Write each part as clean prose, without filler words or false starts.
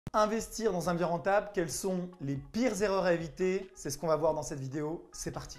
Investir dans un bien rentable, quelles sont les pires erreurs à éviter? C'est ce qu'on va voir dans cette vidéo. C'est parti.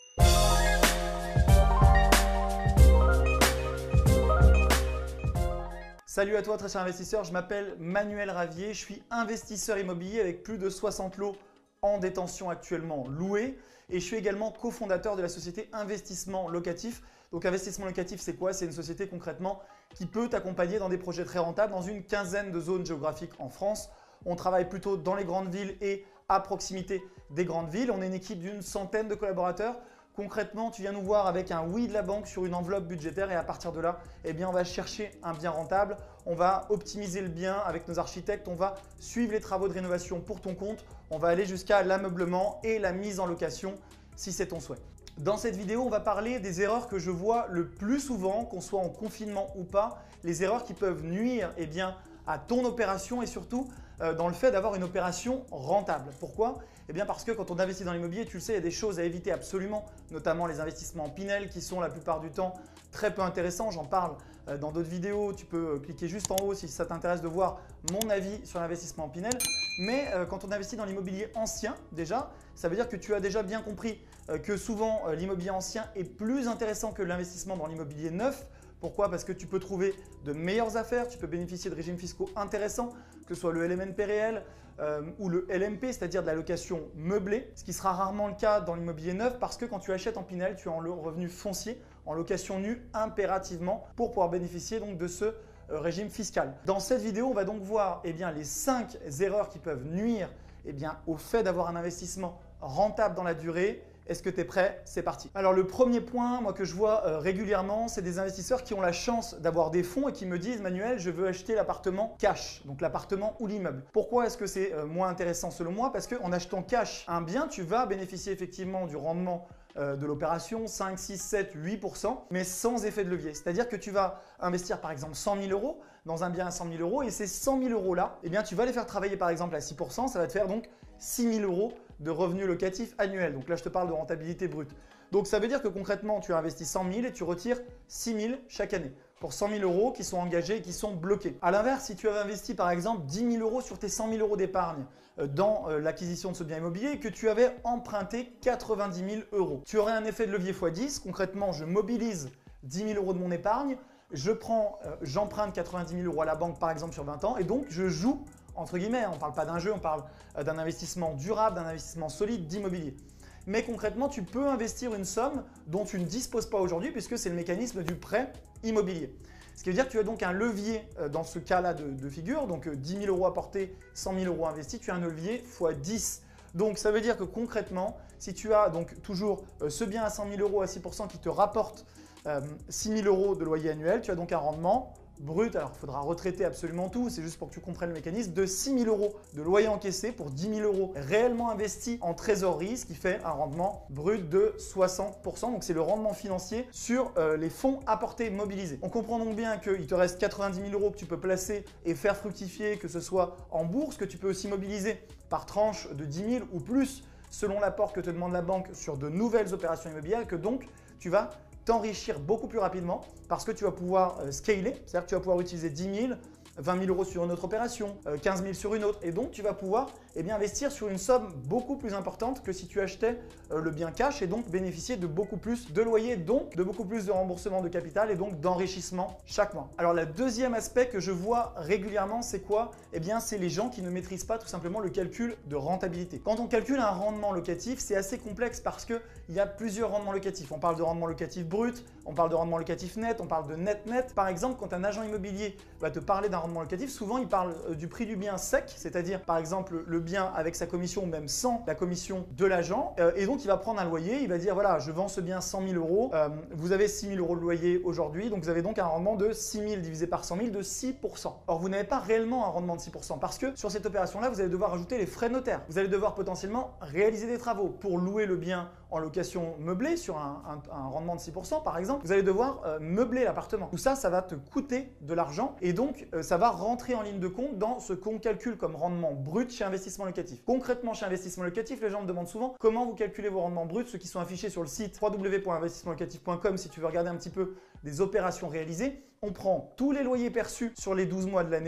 Salut à toi très cher investisseur, je m'appelle Manuel Ravier, je suis investisseur immobilier avec plus de 60 lots en détention actuellement loués et je suis également cofondateur de la société Investissement Locatif. Donc Investissement Locatif, c'est quoi? C'est une société concrètement qui peut t'accompagner dans des projets très rentables dans une quinzaine de zones géographiques en France. On travaille plutôt dans les grandes villes et à proximité des grandes villes. On est une équipe d'une centaine de collaborateurs. Concrètement, tu viens nous voir avec un oui de la banque sur une enveloppe budgétaire et à partir de là, eh bien, on va chercher un bien rentable. On va optimiser le bien avec nos architectes. On va suivre les travaux de rénovation pour ton compte. On va aller jusqu'à l'ameublement et la mise en location si c'est ton souhait. Dans cette vidéo, on va parler des erreurs que je vois le plus souvent, qu'on soit en confinement ou pas, les erreurs qui peuvent nuire eh bien, à ton opération et surtout dans le fait d'avoir une opération rentable. Pourquoi? Eh bien parce que quand on investit dans l'immobilier, tu le sais, il y a des choses à éviter absolument, notamment les investissements en Pinel qui sont la plupart du temps très peu intéressants. J'en parle dans d'autres vidéos, tu peux cliquer juste en haut si ça t'intéresse de voir mon avis sur l'investissement en Pinel. Mais quand on investit dans l'immobilier ancien, déjà, ça veut dire que tu as déjà bien compris que souvent l'immobilier ancien est plus intéressant que l'investissement dans l'immobilier neuf. Pourquoi? Parce que tu peux trouver de meilleures affaires, tu peux bénéficier de régimes fiscaux intéressants, que ce soit le LMNP réel ou le LMP, c'est-à-dire de la location meublée, ce qui sera rarement le cas dans l'immobilier neuf parce que quand tu achètes en Pinel, tu es en revenu foncier, en location nue impérativement pour pouvoir bénéficier donc de ce régime fiscal. Dans cette vidéo, on va donc voir eh bien, les 5 erreurs qui peuvent nuire eh bien, au fait d'avoir un investissement rentable dans la durée. Est-ce que tu es prêt? C'est parti. Alors le premier point, moi que je vois régulièrement, c'est des investisseurs qui ont la chance d'avoir des fonds et qui me disent Manuel, je veux acheter l'appartement cash, donc l'appartement ou l'immeuble. Pourquoi est-ce que c'est moins intéressant selon moi? Parce qu'en achetant cash un bien, tu vas bénéficier effectivement du rendement de l'opération, 5, 6, 7, 8%, mais sans effet de levier. C'est-à-dire que tu vas investir par exemple 100 000 euros dans un bien à 100 000 euros et ces 100 000 euros là, eh bien, tu vas les faire travailler par exemple à 6%, ça va te faire donc 6 000 euros de revenus locatifs annuels. Donc là, je te parle de rentabilité brute. Donc ça veut dire que concrètement, tu investis 100 000 et tu retires 6 000 chaque année pour 100 000 euros qui sont engagés et qui sont bloqués. À l'inverse, si tu avais investi par exemple 10 000 euros sur tes 100 000 euros d'épargne dans l'acquisition de ce bien immobilier et que tu avais emprunté 90 000 euros, tu aurais un effet de levier x10. Concrètement, je mobilise 10 000 euros de mon épargne, j'emprunte 90 000 euros à la banque par exemple sur 20 ans et donc je joue entre guillemets, on ne parle pas d'un jeu, on parle d'un investissement durable, d'un investissement solide d'immobilier. Mais concrètement, tu peux investir une somme dont tu ne disposes pas aujourd'hui puisque c'est le mécanisme du prêt immobilier. Ce qui veut dire que tu as donc un levier dans ce cas-là de figure, donc 10 000 euros apportés, 100 000 euros investis, tu as un levier x 10. Donc ça veut dire que concrètement, si tu as donc toujours ce bien à 100 000 euros à 6% qui te rapporte 6 000 euros de loyer annuel, tu as donc un rendement brut, alors il faudra retraiter absolument tout, c'est juste pour que tu comprennes le mécanisme, de 6 000 euros de loyer encaissé pour 10 000 euros réellement investis en trésorerie, ce qui fait un rendement brut de 60%. Donc c'est le rendement financier sur les fonds apportés mobilisés. On comprend donc bien qu'il te reste 90 000 euros que tu peux placer et faire fructifier, que ce soit en bourse, que tu peux aussi mobiliser par tranche de 10 000 ou plus selon l'apport que te demande la banque sur de nouvelles opérations immobilières, que donc tu vas t'enrichir beaucoup plus rapidement parce que tu vas pouvoir scaler, c'est-à-dire que tu vas pouvoir utiliser 10 000, 20 000 euros sur une autre opération, 15 000 sur une autre et donc tu vas pouvoir investir sur une somme beaucoup plus importante que si tu achetais le bien cash et donc bénéficier de beaucoup plus de loyer, donc de beaucoup plus de remboursement de capital et donc d'enrichissement chaque mois. Alors le deuxième aspect que je vois régulièrement, c'est quoi? Eh bien c'est les gens qui ne maîtrisent pas tout simplement le calcul de rentabilité. Quand on calcule un rendement locatif, c'est assez complexe parce qu'il y a plusieurs rendements locatifs. On parle de rendement locatif brut, on parle de rendement locatif net, on parle de net-net. Par exemple, quand un agent immobilier va te parler d'un rendement locatif, souvent il parle du prix du bien sec, c'est-à-dire par exemple le bien avec sa commission ou même sans la commission de l'agent. Et donc il va prendre un loyer, il va dire voilà, je vends ce bien 100 000 euros, vous avez 6 000 euros de loyer aujourd'hui, donc vous avez donc un rendement de 6 000 divisé par 100 000 de 6%. Or vous n'avez pas réellement un rendement de 6% parce que sur cette opération-là, vous allez devoir ajouter les frais de notaire. Vous allez devoir potentiellement réaliser des travaux pour louer le bien en location meublée sur un rendement de 6% par exemple. Vous allez devoir meubler l'appartement. Tout ça, ça va te coûter de l'argent et donc ça va rentrer en ligne de compte dans ce qu'on calcule comme rendement brut chez Investissement Locatif. Concrètement, chez Investissement Locatif, les gens me demandent souvent comment vous calculez vos rendements bruts, ceux qui sont affichés sur le site www.investissementlocatif.com si tu veux regarder un petit peu des opérations réalisées. On prend tous les loyers perçus sur les 12 mois de l'année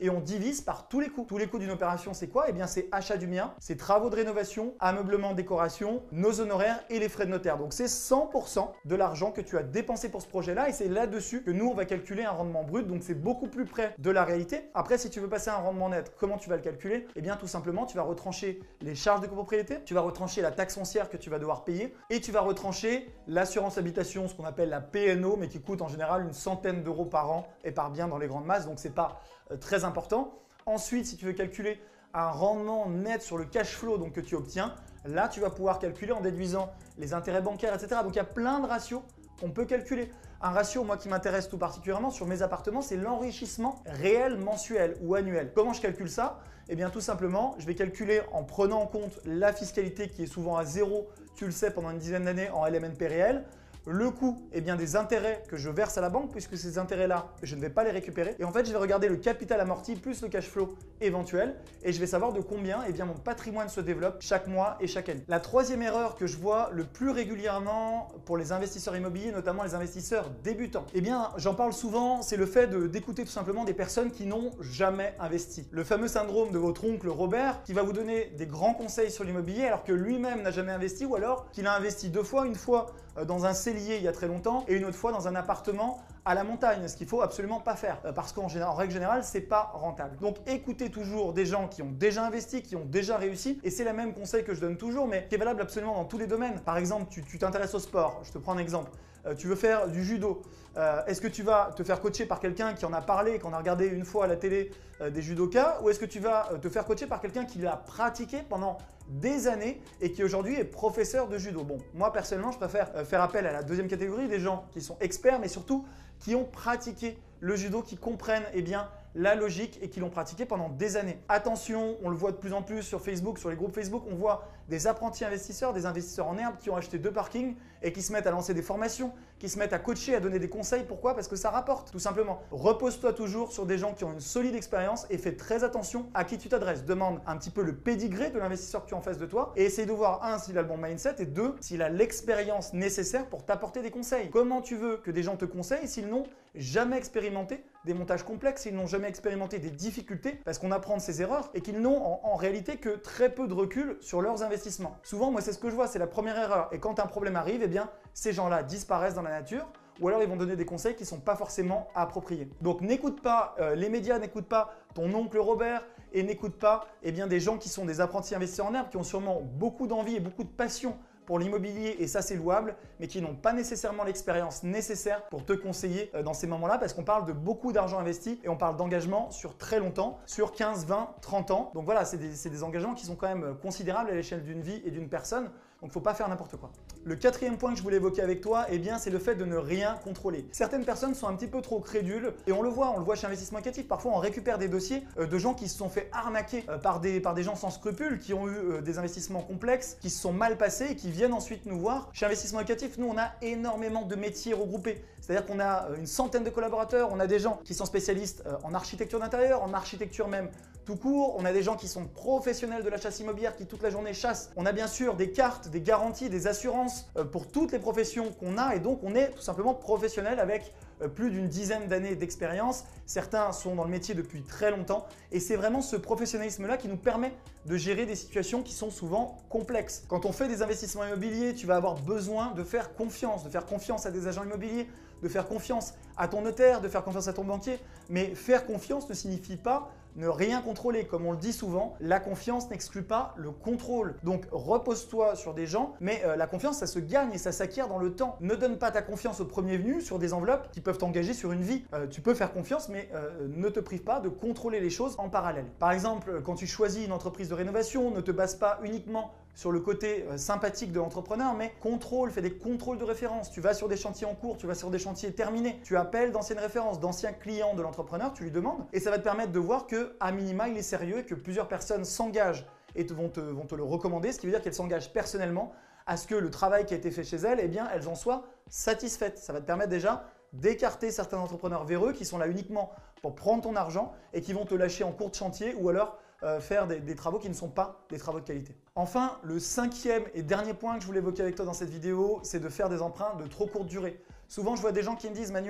et on divise par tous les coûts. Tous les coûts d'une opération, c'est quoi? Eh bien, c'est achat du bien, c'est travaux de rénovation, ameublement, décoration, nos honoraires et les frais de notaire. Donc, c'est 100% de l'argent que tu as dépensé pour ce projet-là et c'est là-dessus que nous, on va calculer un rendement brut. Donc, c'est beaucoup plus près de la réalité. Après, si tu veux passer à un rendement net, comment tu vas le calculer? Eh bien, tout simplement, tu vas retrancher les charges de copropriété, tu vas retrancher la taxe foncière que tu vas devoir payer et tu vas retrancher l'assurance habitation, ce qu'on appelle la PNO, mais qui coûte en général une centaine d'euros par an et par bien dans les grandes masses. Donc, c'est pas très important. Ensuite, si tu veux calculer un rendement net sur le cash flow donc, que tu obtiens, là, tu vas pouvoir calculer en déduisant les intérêts bancaires, etc. Donc, il y a plein de ratios qu'on peut calculer. Un ratio, moi, qui m'intéresse tout particulièrement sur mes appartements, c'est l'enrichissement réel mensuel ou annuel. Comment je calcule ça? Eh bien, tout simplement, je vais calculer en prenant en compte la fiscalité qui est souvent à zéro, tu le sais, pendant une dizaine d'années en LMNP réel. Le coût des intérêts que je verse à la banque, puisque ces intérêts-là, je ne vais pas les récupérer. Et en fait, je vais regarder le capital amorti plus le cash flow éventuel et je vais savoir de combien mon patrimoine se développe chaque mois et chaque année. La troisième erreur que je vois le plus régulièrement pour les investisseurs immobiliers, notamment les investisseurs débutants, eh bien, j'en parle souvent, c'est le fait d'écouter tout simplement des personnes qui n'ont jamais investi. Le fameux syndrome de votre oncle Robert qui va vous donner des grands conseils sur l'immobilier alors que lui-même n'a jamais investi ou alors qu'il a investi deux fois, une fois dans un cellier il y a très longtemps et une autre fois dans un appartement à la montagne, ce qu'il faut absolument pas faire parce qu'en règle générale, c'est pas rentable. Donc écoutez toujours des gens qui ont déjà investi, qui ont déjà réussi et c'est le même conseil que je donne toujours mais qui est valable absolument dans tous les domaines. Par exemple, tu t'intéresses au sport, je te prends un exemple. Tu veux faire du judo. Est-ce que tu vas te faire coacher par quelqu'un qui en a parlé, qu'on a regardé une fois à la télé des judokas ou est-ce que tu vas te faire coacher par quelqu'un qui l'a pratiqué pendant des années et qui aujourd'hui est professeur de judo? Bon, moi personnellement, je préfère faire appel à la deuxième catégorie, des gens qui sont experts mais surtout qui ont pratiqué le judo, qui comprennent la logique et qui l'ont pratiqué pendant des années. Attention, on le voit de plus en plus sur Facebook, sur les groupes Facebook, on voit des apprentis investisseurs, des investisseurs en herbe qui ont acheté 2 parkings et qui se mettent à lancer des formations, qui se mettent à coacher, à donner des conseils. Pourquoi? Parce que ça rapporte, tout simplement. Repose-toi toujours sur des gens qui ont une solide expérience et fais très attention à qui tu t'adresses. Demande un petit peu le pédigré de l'investisseur que tu as en face de toi et essaye de voir, un, s'il a le bon mindset et deux, s'il a l'expérience nécessaire pour t'apporter des conseils. Comment tu veux que des gens te conseillent s'ils n'ont jamais expérimenté des montages complexes, s'ils n'ont jamais expérimenté des difficultés parce qu'on apprend de ses erreurs et qu'ils n'ont en réalité que très peu de recul sur leurs investissements. Souvent, moi, c'est ce que je vois, c'est la première erreur. Et quand un problème arrive, eh bien, ces gens-là disparaissent dans la nature ou alors ils vont donner des conseils qui ne sont pas forcément appropriés. Donc, n'écoute pas les médias, n'écoute pas ton oncle Robert et n'écoute pas des gens qui sont des apprentis investisseurs en herbe qui ont sûrement beaucoup d'envie et beaucoup de passion pour l'immobilier et ça c'est louable, mais qui n'ont pas nécessairement l'expérience nécessaire pour te conseiller dans ces moments-là parce qu'on parle de beaucoup d'argent investi et on parle d'engagement sur très longtemps, sur 15, 20, 30 ans. Donc voilà, c'est des engagements qui sont quand même considérables à l'échelle d'une vie et d'une personne. Donc, il ne faut pas faire n'importe quoi. Le quatrième point que je voulais évoquer avec toi, c'est le fait de ne rien contrôler. Certaines personnes sont un petit peu trop crédules et on le voit chez Investissement Locatif. Parfois, on récupère des dossiers de gens qui se sont fait arnaquer par des gens sans scrupules, qui ont eu des investissements complexes, qui se sont mal passés et qui viennent ensuite nous voir. Chez Investissement Locatif, nous, on a énormément de métiers regroupés. C'est-à-dire qu'on a une centaine de collaborateurs, on a des gens qui sont spécialistes en architecture d'intérieur, en architecture même tout court, on a des gens qui sont professionnels de la chasse immobilière qui toute la journée chassent. On a bien sûr des cartes, des garanties, des assurances pour toutes les professions qu'on a et donc on est tout simplement professionnel avec plus d'une dizaine d'années d'expérience. Certains sont dans le métier depuis très longtemps et c'est vraiment ce professionnalisme-là qui nous permet de gérer des situations qui sont souvent complexes. Quand on fait des investissements immobiliers, tu vas avoir besoin de faire confiance à des agents immobiliers, de faire confiance à ton notaire, de faire confiance à ton banquier. Mais faire confiance ne signifie pas ne rien contrôler. Comme on le dit souvent, la confiance n'exclut pas le contrôle. Donc repose-toi sur des gens, mais la confiance, ça se gagne et ça s'acquiert dans le temps. Ne donne pas ta confiance au premier venu sur des enveloppes qui peuvent t'engager sur une vie. Tu peux faire confiance, mais ne te prive pas de contrôler les choses en parallèle. Par exemple, quand tu choisis une entreprise de rénovation, ne te base pas uniquement sur le côté sympathique de l'entrepreneur, mais fais des contrôles de référence. Tu vas sur des chantiers en cours, tu vas sur des chantiers terminés, tu appelles d'anciennes références, d'anciens clients de l'entrepreneur, tu lui demandes et ça va te permettre de voir que à minima il est sérieux et que plusieurs personnes s'engagent et vont te le recommander, ce qui veut dire qu'elles s'engagent personnellement à ce que le travail qui a été fait chez elles, elles en soient satisfaites. Ça va te permettre déjà d'écarter certains entrepreneurs véreux qui sont là uniquement pour prendre ton argent et qui vont te lâcher en cours de chantier ou alors faire des travaux qui ne sont pas des travaux de qualité. Enfin, le cinquième et dernier point que je voulais évoquer avec toi dans cette vidéo, c'est de faire des emprunts de trop courte durée. Souvent, je vois des gens qui me disent « Manuel,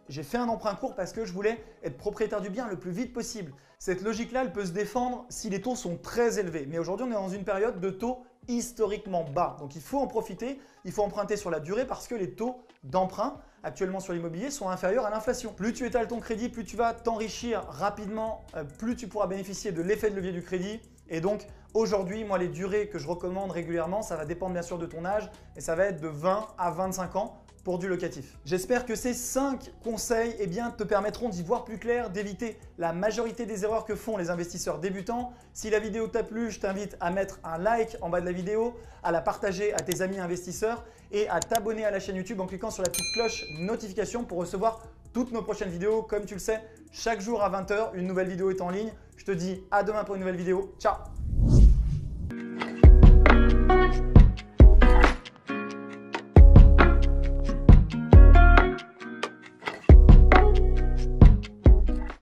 j'ai fait un emprunt court parce que je voulais être propriétaire du bien le plus vite possible. Cette logique-là, elle peut se défendre si les taux sont très élevés. Mais aujourd'hui, on est dans une période de taux historiquement bas. Donc, il faut en profiter, il faut emprunter sur la durée parce que les taux d'emprunt actuellement sur l'immobilier sont inférieurs à l'inflation. Plus tu étales ton crédit, plus tu vas t'enrichir rapidement, plus tu pourras bénéficier de l'effet de levier du crédit. Et donc, aujourd'hui, moi, les durées que je recommande régulièrement, ça va dépendre bien sûr de ton âge et ça va être de 20 à 25 ans pour du locatif. J'espère que ces 5 conseils te permettront d'y voir plus clair, d'éviter la majorité des erreurs que font les investisseurs débutants. Si la vidéo t'a plu, je t'invite à mettre un like en bas de la vidéo, à la partager à tes amis investisseurs et à t'abonner à la chaîne YouTube en cliquant sur la petite cloche notification pour recevoir toutes nos prochaines vidéos. Comme tu le sais, chaque jour à 20 h, une nouvelle vidéo est en ligne. Je te dis à demain pour une nouvelle vidéo. Ciao!